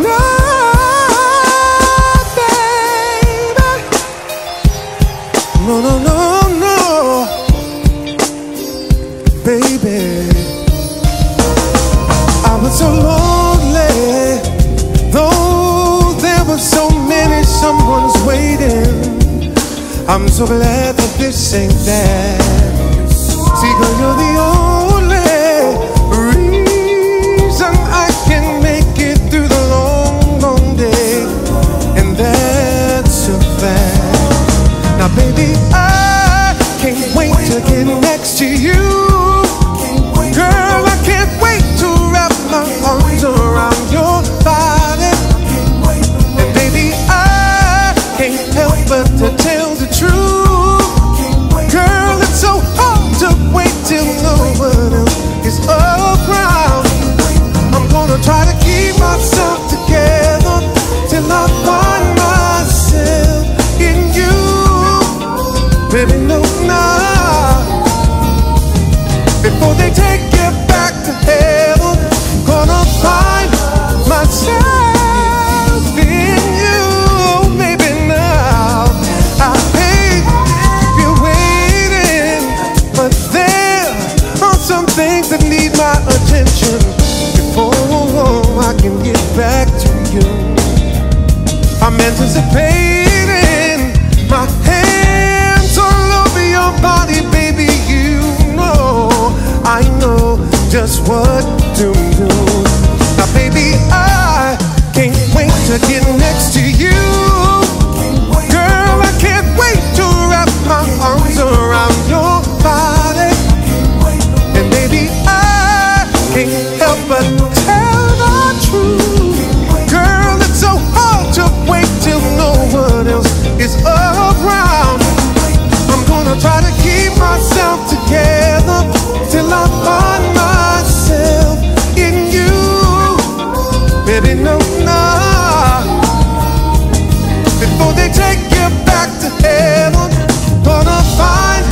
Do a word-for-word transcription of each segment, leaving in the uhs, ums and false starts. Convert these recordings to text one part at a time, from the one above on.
No, baby. No, no, no, no. Baby, I was so lonely, though there were so many, someone's waiting. I'm so glad that this ain't that. See, girl, you're the only reason I can make it through the long, long day, and that's a fact. Now, baby, I can't wait to get next to you. Girl, I can't wait to wrap my arms around your body. And baby, I can't help but to tell the truth. Girl, it's so hard to wait till no one else is around. I'm gonna try to keep myself together till I find myself in you. Baby, no, nah. Before they take you back to heaven, gonna find myself in you. Maybe now I hate you waiting, but there are some things that need my attention before I can get back to you. I'm anticipating, my hands all over your body, baby. You know I know just what to do. Now, baby, I can't wait to get next to you. Girl, I can't wait to wrap my arms around your body. And baby, I can't help but tell the truth. Girl, it's so hard to wait till no one else is around. I'm gonna try to keep myself together till I find myself in you. Baby, no, nah. Before they take you back to heaven, gonna find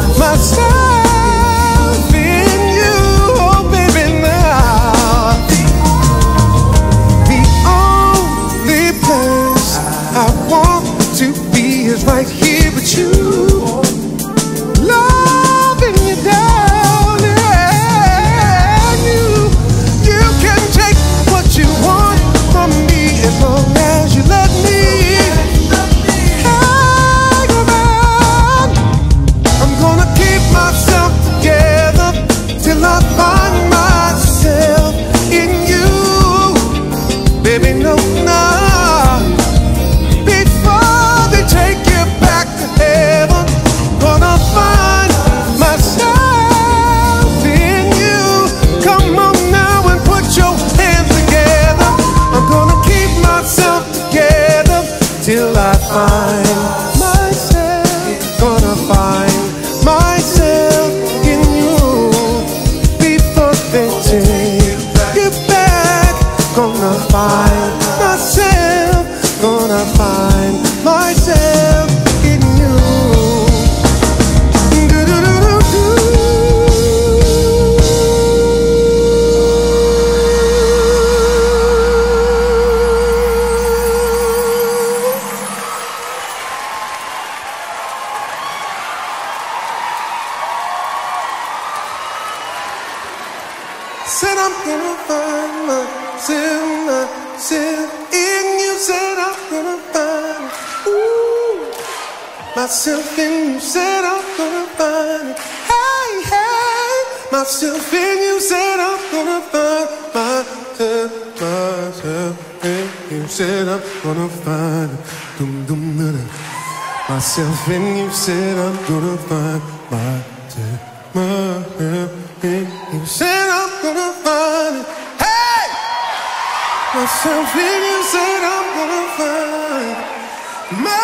myself in you. Oh, baby, now. The only place I want to be is right here with you. Loving you down, and you, you can take what you want from me as long as you let me hang around. I'm gonna keep myself together till I find myself in you. Baby, no, nah. Before they take you back to heaven, gonna find myself in you. Come on now and put your hands together. I'm gonna keep myself together till I find myself. Gonna find myself in you. Before they take you back, gonna find myself. Gonna find myself in you. Said I'm gonna find myself, myself in you. Said I'm gonna find, ooh, myself in you. Said I'm gonna find, hey, hey, myself in you. Said I'm gonna find myself, myself in you. Said I'm gonna find, dum dum da da. Myself in you. Said I'm gonna find myself, myself in you. Said I'm gonna find it. Hey! Myself in you. Said I'm gonna find my